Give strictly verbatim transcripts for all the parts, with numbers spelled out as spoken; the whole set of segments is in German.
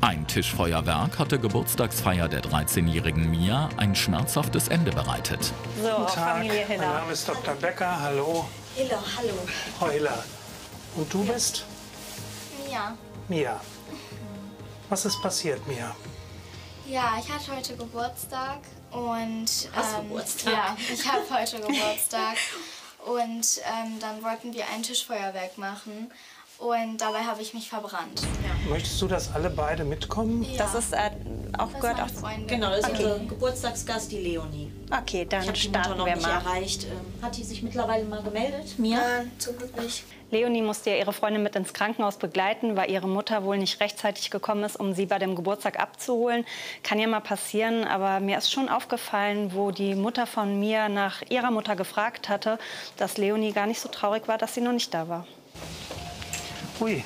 Ein Tischfeuerwerk hat der Geburtstagsfeier der dreizehnjährigen Mia ein schmerzhaftes Ende bereitet. So, Guten Tag, Familie Hiller. mein Name ist Doktor Becker, hallo. Hiller, hallo. Frau Hiller. Und du bist? Mia. Mia. Was ist passiert, Mia? Ja, ich hatte heute Geburtstag und... Hast du ähm, Geburtstag? Ja, ich habe heute Geburtstag. Und ähm, dann wollten wir ein Tischfeuerwerk machen und dabei habe ich mich verbrannt. Ja. Möchtest du, dass alle beide mitkommen? Ja. Das ist äh, auch Das gehört ist auch. meine Freundin. Genau, das ist Okay. unser Geburtstagsgast, die Leonie. Okay, dann Ich habe die Mutter starten noch wir nicht mal. erreicht. Ähm, Hat die sich mittlerweile mal gemeldet? Mia? Nein, zum Glück nicht. Leonie musste ja ihre Freundin mit ins Krankenhaus begleiten, weil ihre Mutter wohl nicht rechtzeitig gekommen ist, um sie bei dem Geburtstag abzuholen. Kann ja mal passieren, aber mir ist schon aufgefallen, wo die Mutter von mir nach ihrer Mutter gefragt hatte, dass Leonie gar nicht so traurig war, dass sie noch nicht da war. Ui.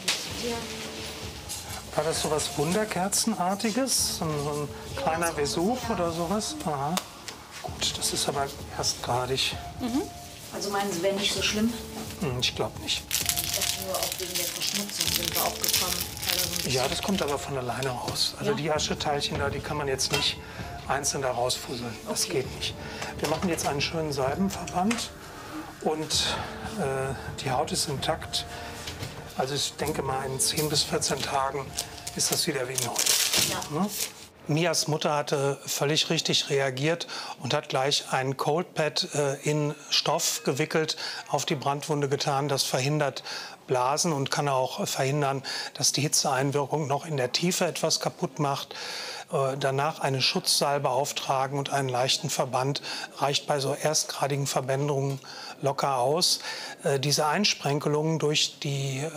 War das so was Wunderkerzenartiges? So ein, so ein kleiner Vesuv oder sowas? Aha. Gut, das ist aber erstgradig. Also meinen Sie, wäre nicht so schlimm? Hm, ich glaube nicht. Ich dachte nur, auch wegen der Verschmutzung sind wir auch gekommen. weil da so ein bisschen- Ja, das kommt aber von alleine raus. Also Ja. die Ascheteilchen da, die kann man jetzt nicht einzeln da rausfusseln. Das Okay. geht nicht. Wir machen jetzt einen schönen Salbenverband und äh, die Haut ist intakt. Also ich denke mal, in zehn bis vierzehn Tagen ist das wieder wie neu. Ja. Ne? Mias Mutter hatte völlig richtig reagiert und hat gleich ein Cold Pad äh, in Stoff gewickelt, auf die Brandwunde getan. Das verhindert Blasen und kann auch verhindern, dass die Hitzeeinwirkung noch in der Tiefe etwas kaputt macht. Äh, danach eine Schutzsalbe auftragen und einen leichten Verband reicht bei so erstgradigen Verbänderungen locker aus. Äh, diese Einsprenkelungen durch die äh,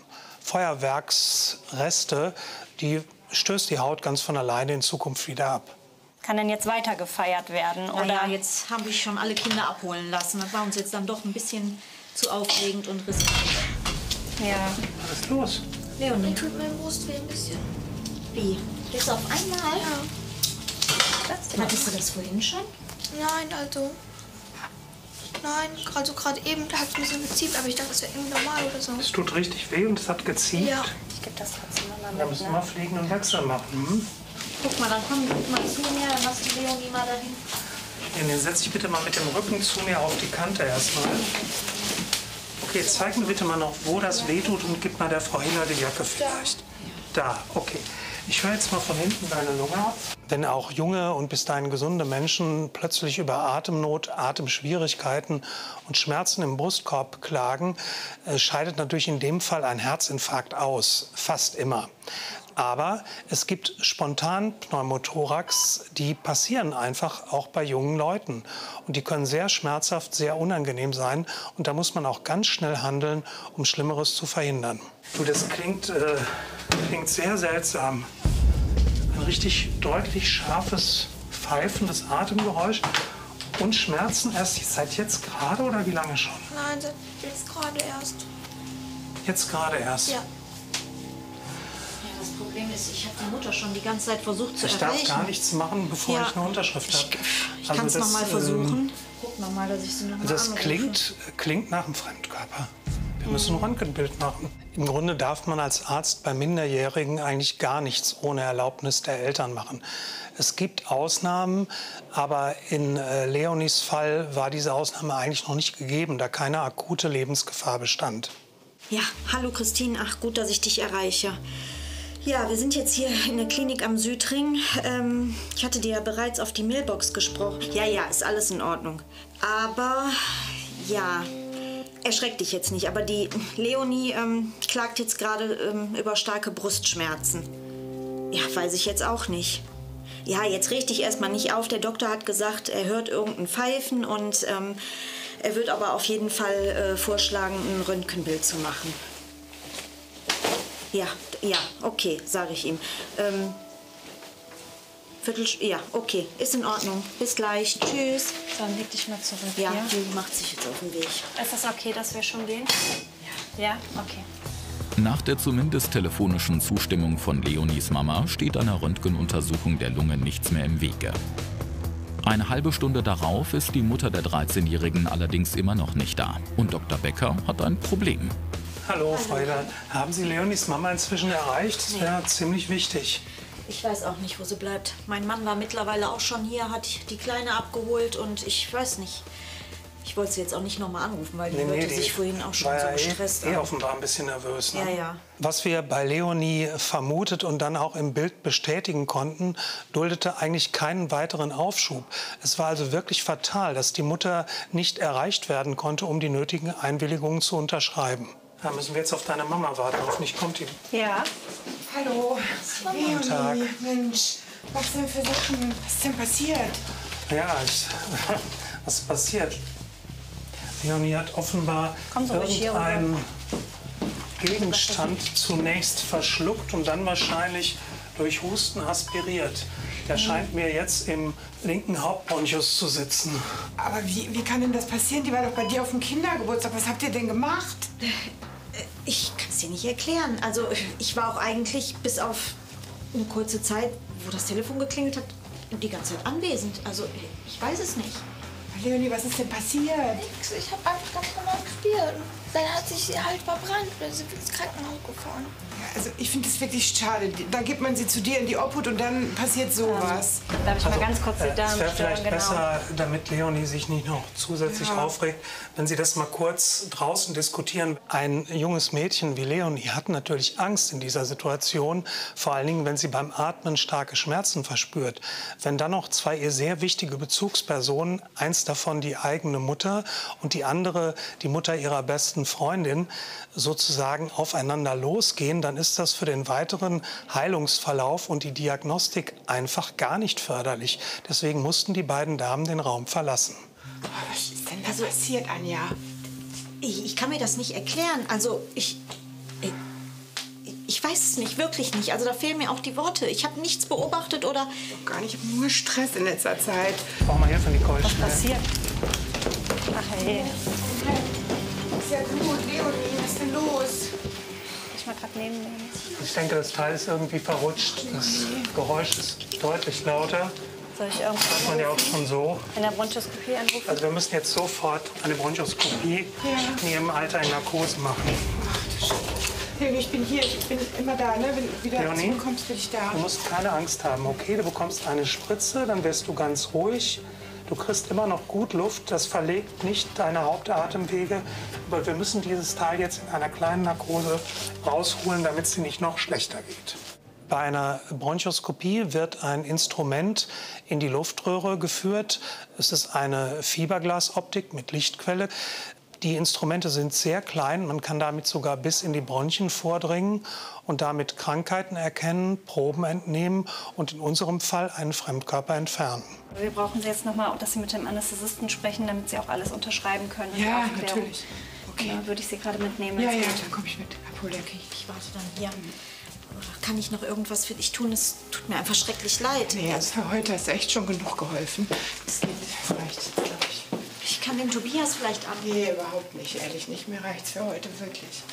Feuerwerksreste, die stößt die Haut ganz von alleine in Zukunft wieder ab. Kann denn jetzt weiter gefeiert werden? Oder Oder ja, jetzt haben wir schon alle Kinder abholen lassen. Das war uns jetzt dann doch ein bisschen zu aufregend und riskant. ja. Was ist los? Leonie, Tut meine Brust weh ein bisschen. wie? Jetzt auf einmal? Ja. Hattest du das vorhin schon? Nein, also... Nein, also gerade eben hat es ein bisschen geziebt, aber ich dachte, das wäre irgendwie normal oder so. Es tut richtig weh und es hat geziebt. Ja. Ich gebe das trotzdem mal Da mit. müssen Ne? wir fliegen und Wechsel machen. Hm? Guck mal, dann komm guck mal zu mir, dann machst du Leonie mal dahin. Ja, dann setz dich bitte mal mit dem Rücken zu mir auf die Kante erstmal. Okay, zeig mir bitte mal noch, wo das weh tut und gib mal der Frau Hiller die Jacke vielleicht. Da, okay. Ich höre jetzt mal von hinten deine Lunge ab. Wenn auch junge und bis dahin gesunde Menschen plötzlich über Atemnot, Atemschwierigkeiten und Schmerzen im Brustkorb klagen, äh, scheidet natürlich in dem Fall ein Herzinfarkt aus, fast immer. Aber es gibt spontan Pneumothorax, die passieren einfach auch bei jungen Leuten. Und die können sehr schmerzhaft, sehr unangenehm sein. Und da muss man auch ganz schnell handeln, um Schlimmeres zu verhindern. Du, das klingt, äh, klingt sehr seltsam. Ein richtig deutlich scharfes, pfeifendes Atemgeräusch und Schmerzen erst seit jetzt gerade oder wie lange schon? Nein, seit jetzt gerade erst. Jetzt gerade erst. Ja. Ja, das Problem ist, ich habe die Mutter schon die ganze Zeit versucht zu Ich darf erreichen. gar nichts machen, bevor Ja. ich eine Unterschrift habe. Ich kann es das, noch mal ähm, versuchen. Guck noch mal, dass ich sie noch mal Das anrufe. klingt, klingt nach einem Fremdkörper. Wir müssen ein Röntgenbild machen. Im Grunde darf man als Arzt bei Minderjährigen eigentlich gar nichts ohne Erlaubnis der Eltern machen. Es gibt Ausnahmen, aber in äh, Leonies Fall war diese Ausnahme eigentlich noch nicht gegeben, da keine akute Lebensgefahr bestand. Ja, hallo Christine. Ach, gut, dass ich dich erreiche. Ja, wir sind jetzt hier in der Klinik am Südring. Ähm, ich hatte dir ja bereits auf die Mailbox gesprochen. Ja, ja, ist alles in Ordnung. Aber, ja, erschreck dich jetzt nicht. Aber die Leonie ähm, klagt jetzt gerade ähm, über starke Brustschmerzen. Ja, weiß ich jetzt auch nicht. Ja, jetzt richte ich erstmal nicht auf. Der Doktor hat gesagt, er hört irgendein Pfeifen und ähm, er wird aber auf jeden Fall äh, vorschlagen, ein Röntgenbild zu machen. Ja, ja, okay, sage ich ihm. Ähm, Viertel, ja, okay, ist in Ordnung. Bis gleich. Tschüss. So, dann leg dich mal zurück. Ja, hier. die macht sich jetzt auf den Weg. Ist das okay, dass wir schon gehen? Ja. Ja? Okay. Nach der zumindest telefonischen Zustimmung von Leonies Mama steht einer Röntgenuntersuchung der Lunge nichts mehr im Wege. Eine halbe Stunde darauf ist die Mutter der dreizehnjährigen allerdings immer noch nicht da. Und Doktor Becker hat ein Problem. Hallo, Frau Eder. Haben Sie Leonies Mama inzwischen erreicht? Das wäre nee. ziemlich wichtig. Ich weiß auch nicht, wo sie bleibt. Mein Mann war mittlerweile auch schon hier, hat die Kleine abgeholt und ich weiß nicht. Ich wollte sie jetzt auch nicht nochmal anrufen, weil die nee, hörte nee, sich vorhin auch schon so gestresst an. Eh offenbar ein bisschen nervös. Ne? Ja, ja. Was wir bei Leonie vermutet und dann auch im Bild bestätigen konnten, duldete eigentlich keinen weiteren Aufschub. Es war also wirklich fatal, dass die Mutter nicht erreicht werden konnte, um die nötigen Einwilligungen zu unterschreiben. Da müssen wir jetzt auf deine Mama warten. Hoffentlich kommt die. Ja. Hallo. Guten Tag. Mensch, was denn für Sachen? Was ist denn passiert? Ja, ich, was ist passiert? Leonie hat offenbar irgendeinen Gegenstand zunächst verschluckt und dann wahrscheinlich durch Husten aspiriert. Der scheint mir jetzt im linken Hauptbronchus zu sitzen. Aber wie, wie kann denn das passieren? Die war doch bei dir auf dem Kindergeburtstag. Was habt ihr denn gemacht? Ich kann es dir nicht erklären. Also ich war auch eigentlich bis auf eine kurze Zeit, wo das Telefon geklingelt hat, die ganze Zeit anwesend. Also ich weiß es nicht. Leonie, was ist denn passiert? Nix, ich habe einfach ganz normal gespielt. Dann hat sich sie halt verbrannt und dann sind wir ins Krankenhaus gefahren. Ja, also ich finde das wirklich schade. Da gibt man sie zu dir in die Obhut und dann passiert sowas. Ähm, darf ich also, mal ganz kurz die Dame Es wäre vielleicht genau. besser, damit Leonie sich nicht noch zusätzlich ja. aufregt, wenn Sie das mal kurz draußen diskutieren. Ein junges Mädchen wie Leonie hat natürlich Angst in dieser Situation, vor allen Dingen, wenn sie beim Atmen starke Schmerzen verspürt. Wenn dann noch zwei ihr sehr wichtige Bezugspersonen, eins davon die eigene Mutter und die andere die Mutter ihrer besten Freundin, sozusagen aufeinander losgehen, dann ist das für den weiteren Heilungsverlauf und die Diagnostik einfach gar nicht förderlich. Deswegen mussten die beiden Damen den Raum verlassen. Oh, was ist denn da also, passiert, Anja? Ich, ich kann mir das nicht erklären. Also ich, ich, ich weiß es nicht, wirklich nicht. Also da fehlen mir auch die Worte. Ich habe nichts beobachtet oder... Doch gar nicht, ich habe nur Stress in letzter Zeit. Brauchen wir Hilfe, Nicole? Was passiert? Ach hey. Ist ja gut, Leonie, was ist denn los? Ich mal gerade neben mir. Ich denke, das Teil ist irgendwie verrutscht. Das Geräusch ist deutlich lauter. Soll ich irgendwas? Das hört man ja auch schon so. In der Bronchoskopie anrufen? Also wir müssen jetzt sofort eine Bronchoskopie ja. in ihrem Alter in Narkose machen. Ach du Scheiße. Leonie, ich bin hier, ich bin immer da, ne? Wenn du wieder Leonie, zurückkommst, bin ich da. Du musst keine Angst haben, okay? Du bekommst eine Spritze, dann wirst du ganz ruhig. Du kriegst immer noch gut Luft, das verlegt nicht deine Hauptatemwege. Aber wir müssen dieses Teil jetzt in einer kleinen Narkose rausholen, damit es dir nicht noch schlechter geht. Bei einer Bronchoskopie wird ein Instrument in die Luftröhre geführt. Es ist eine Fiberglasoptik mit Lichtquelle. Die Instrumente sind sehr klein, man kann damit sogar bis in die Bronchien vordringen und damit Krankheiten erkennen, Proben entnehmen und in unserem Fall einen Fremdkörper entfernen. Wir brauchen Sie jetzt noch mal, dass Sie mit dem Anästhesisten sprechen, damit Sie auch alles unterschreiben können. Ja, natürlich. Okay. Da würde ich Sie gerade mitnehmen. Ja, ja, dann komme ich mit. Apollo, okay. Ich warte dann hier. Kann ich noch irgendwas für dich tun? Es tut mir einfach schrecklich leid. Nee, also heute hast du echt schon genug geholfen. Das geht vielleicht, glaube ich. Ich kann den Tobias vielleicht ab. Nee, überhaupt nicht. Ehrlich nicht. Mir reicht's für heute wirklich.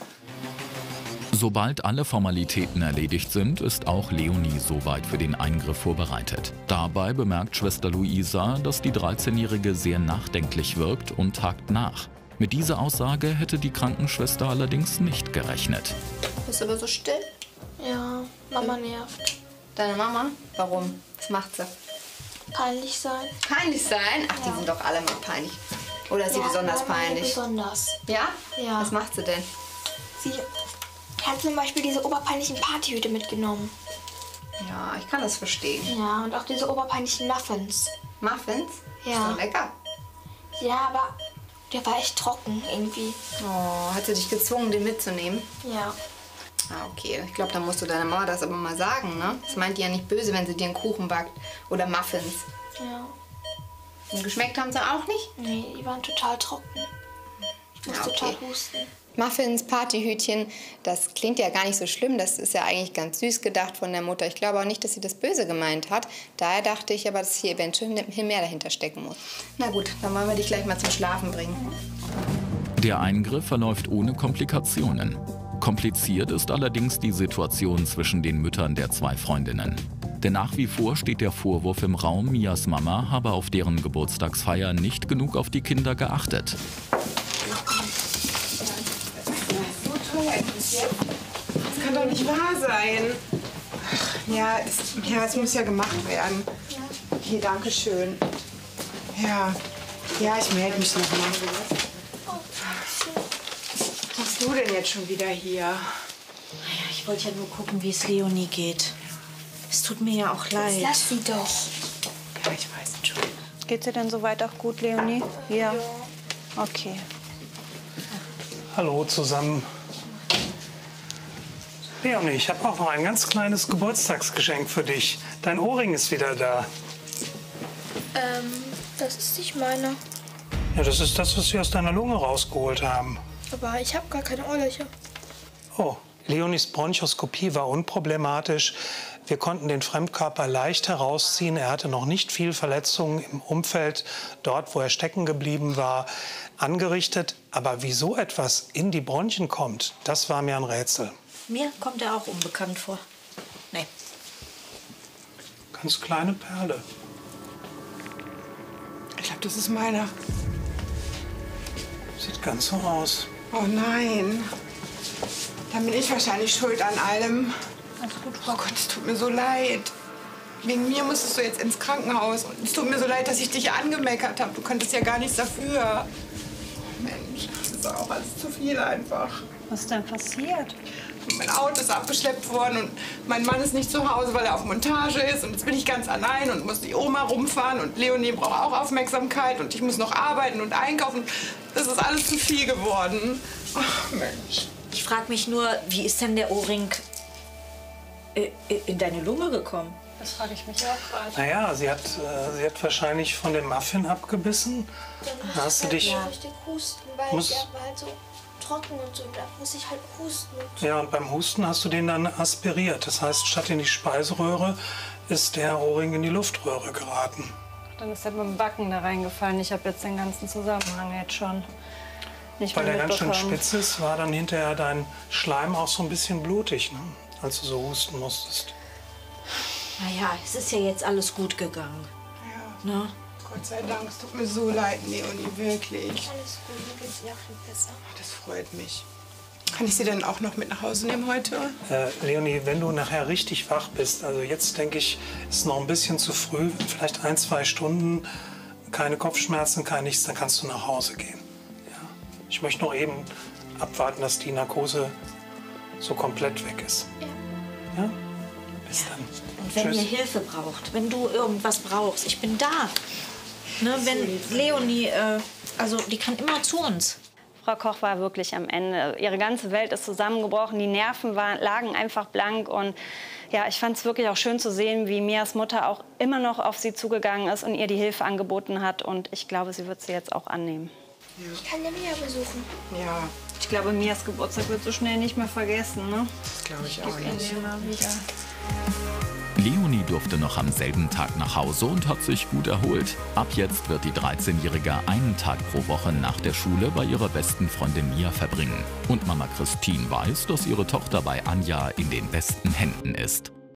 Sobald alle Formalitäten erledigt sind, ist auch Leonie soweit für den Eingriff vorbereitet. Dabei bemerkt Schwester Luisa, dass die dreizehnjährige sehr nachdenklich wirkt und hakt nach. Mit dieser Aussage hätte die Krankenschwester allerdings nicht gerechnet. Bist du aber so still? Ja, Mama nervt. Deine Mama? Warum? Was macht sie? Peinlich sein. Peinlich sein? Ach, die Ja. sind doch alle mal peinlich. Oder ist sie Ja, besonders Mama peinlich? Besonders. Ja? Ja. Was macht sie denn? Sie hat zum Beispiel diese oberpeinlichen Partyhüte mitgenommen. Ja, ich kann das verstehen. Ja, und auch diese oberpeinlichen Muffins. Muffins? Ja. Ist doch lecker. Ja, aber der war echt trocken irgendwie. Oh, hat sie dich gezwungen, den mitzunehmen? Ja. Ah, okay. Ich glaube, dann musst du deiner Mama das aber mal sagen, ne? Das meint die ja nicht böse, wenn sie dir einen Kuchen backt. Oder Muffins. Ja. Und geschmeckt haben sie auch nicht? Nee, die waren total trocken. Ich muss Ja, okay. total husten. Muffins, Partyhütchen, das klingt ja gar nicht so schlimm. Das ist ja eigentlich ganz süß gedacht von der Mutter. Ich glaube auch nicht, dass sie das böse gemeint hat. Daher dachte ich aber, dass hier eventuell mehr dahinter stecken muss. Na gut, dann wollen wir dich gleich mal zum Schlafen bringen. Der Eingriff verläuft ohne Komplikationen. Kompliziert ist allerdings die Situation zwischen den Müttern der zwei Freundinnen. Denn nach wie vor steht der Vorwurf im Raum, Mias Mama habe auf deren Geburtstagsfeier nicht genug auf die Kinder geachtet. doch nicht wahr sein. Ach, ja, es, ja, es muss ja gemacht werden. Okay, danke schön. Ja, ja, ich melde mich noch mal. Was machst du denn jetzt schon wieder hier? Naja, ich wollte ja nur gucken, wie es Leonie geht. Es tut mir ja auch leid. Jetzt lass sie doch. Ja, ich weiß, Entschuldigung. Geht's dir denn soweit auch gut, Leonie? Ja. Okay. Hallo zusammen. Leonie, ich habe auch noch ein ganz kleines Geburtstagsgeschenk für dich. Dein Ohrring ist wieder da. Ähm, das ist nicht meiner. Ja, das ist das, was wir aus deiner Lunge rausgeholt haben. Aber ich habe gar keine Ohrlöcher. Oh, Leonies Bronchoskopie war unproblematisch. Wir konnten den Fremdkörper leicht herausziehen. Er hatte noch nicht viel Verletzungen im Umfeld, dort, wo er stecken geblieben war, angerichtet. Aber wie so etwas in die Bronchien kommt, das war mir ein Rätsel. Mir kommt er auch unbekannt vor. Nee. Ganz kleine Perle. Ich glaube, das ist meiner. Sieht ganz so aus. Oh nein. Dann bin ich wahrscheinlich schuld an allem. Alles gut. Oh Gott, es tut mir so leid. Wegen mir musstest du jetzt ins Krankenhaus. Und es tut mir so leid, dass ich dich angemeckert habe. Du konntest ja gar nichts dafür. Oh Mensch, das ist auch alles zu viel einfach. Was ist denn passiert? Mein Auto ist abgeschleppt worden und mein Mann ist nicht zu Hause, weil er auf Montage ist. Und jetzt bin ich ganz allein und muss die Oma rumfahren. Und Leonie braucht auch Aufmerksamkeit. Und ich muss noch arbeiten und einkaufen. Das ist alles zu viel geworden. Ach Mensch. Ich frage mich nur, wie ist denn der Ohrring äh, in deine Lunge gekommen? Das frage ich mich auch gerade. Naja, sie hat, äh, sie hat wahrscheinlich von dem Muffin abgebissen. Da hast du dich... Ja. Ich husten, weil Muss- der war halt so trocken und so. Da muss ich halt husten. Und Ja, und beim Husten hast du den dann aspiriert. Das heißt, statt in die Speiseröhre ist der Ohrring in die Luftröhre geraten. Dann ist er mit dem Backen da reingefallen. Ich habe jetzt den ganzen Zusammenhang jetzt schon nicht Weil mehr der ganz schön mitbekommen. spitz ist, war dann hinterher dein Schleim auch so ein bisschen blutig, ne? Als du so husten musstest. Naja, es ist ja jetzt alles gut gegangen. Ja, Ne? Gott sei Dank. Es tut mir so leid, Leonie, wirklich. alles gut, mir geht's ja viel besser. Das freut mich. Kann ich sie denn auch noch mit nach Hause nehmen heute? Äh, Leonie, wenn du nachher richtig wach bist, also jetzt denke ich, ist noch ein bisschen zu früh, vielleicht ein, zwei Stunden, keine Kopfschmerzen, kein nichts, dann kannst du nach Hause gehen. Ja? Ich möchte noch eben abwarten, dass die Narkose so komplett weg ist. Ja. Ja? Bis dann. Und wenn Tschüss. ihr Hilfe braucht, wenn du irgendwas brauchst, ich bin da. Ne, wenn Leonie, äh, also die kann immer zu uns. Frau Koch war wirklich am Ende. Ihre ganze Welt ist zusammengebrochen. Die Nerven waren, lagen einfach blank. Und ja, ich fand es wirklich auch schön zu sehen, wie Mias Mutter auch immer noch auf sie zugegangen ist und ihr die Hilfe angeboten hat. Und ich glaube, sie wird sie jetzt auch annehmen. Ich kann ja Mia besuchen. Ja, Ich glaube, Mias Geburtstag wird so schnell nicht mehr vergessen. Ne? das glaube ich auch Gib ihn nicht. ihr mal wieder. Leonie durfte noch am selben Tag nach Hause und hat sich gut erholt. Ab jetzt wird die dreizehnjährige einen Tag pro Woche nach der Schule bei ihrer besten Freundin Mia verbringen. Und Mama Christine weiß, dass ihre Tochter bei Anja in den besten Händen ist.